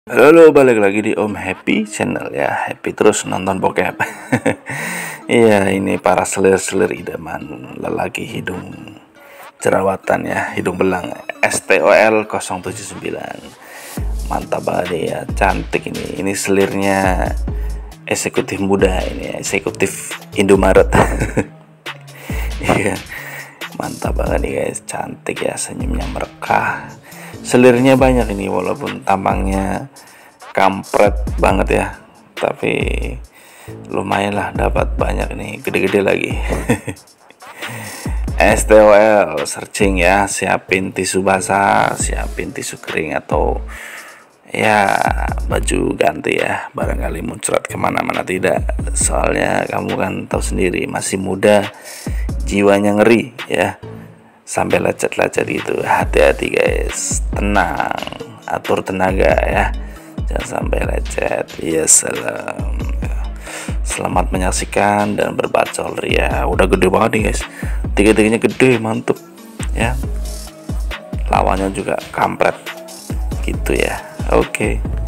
Halo, balik lagi di Om Happy Channel ya. Happy terus nonton bokep. Iya, ini para selir-selir idaman lelaki hidung jerawatan ya, hidung belang STOL 079. Mantap banget ya, cantik ini. Ini selirnya eksekutif muda ini, eksekutif Indomaret. Iya. Mantap banget nih guys, cantik ya, senyumnya merekah. Selirnya banyak ini walaupun tampangnya kampret banget ya, tapi lumayan lah, dapat banyak nih, gede-gede lagi. STOL searching ya, siapin tisu basah, siapin tisu kering atau ya baju ganti ya, barangkali muncrat kemana-mana tidak, soalnya kamu kan tahu sendiri masih muda, jiwanya ngeri ya, sampai lecet-lecet gitu. Hati-hati guys, tenang, atur tenaga ya, jangan sampai lecet ya. Selamat menyaksikan dan berbacol ya. Udah gede banget nih guys, tiga-tiganya gede, mantep ya, lawannya juga kampret gitu ya. Oke.